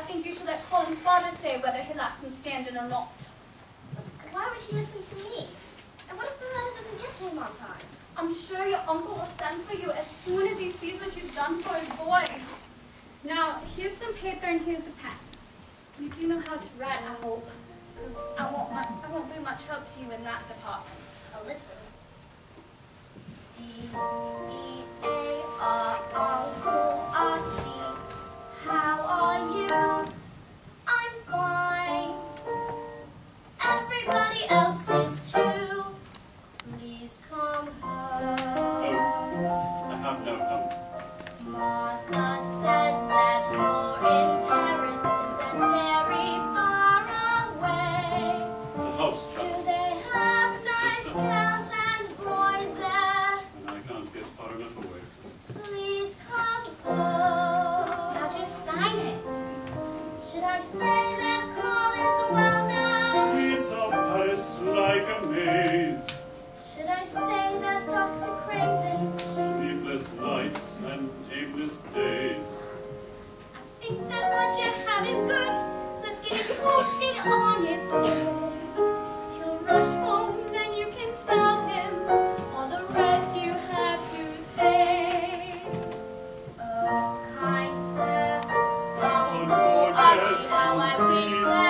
think you should let Colin's father say whether he lacks some standing or not. Why would he listen to me? And what if the letter doesn't get to him on time? I'm sure your uncle will send for you as soon as he sees what you've done for his boy. Now, here's some paper and here's a pen. You do know how to write, I hope, because I won't be much help to you in that department. A little. D-E-A-R, Uncle Archie. How are you? I'm fine. Everybody else is too. Please come home. Oh, I have no home. Martha says that you're in Paris. Is that very far away? It's a house trap. Do they have nice girls and boys there? And I can't get far enough away. Please come home. Now just sign it. Should I say that Colin's well now? Streets of Paris like a maze. Should I say that Dr. Craven? Sleepless nights and aimless days. I think that what you have is good. Let's get it posted on its way. He'll rush home, then you can tell him all the rest you have to say. Oh, kind sir, Uncle Archie, how I wish that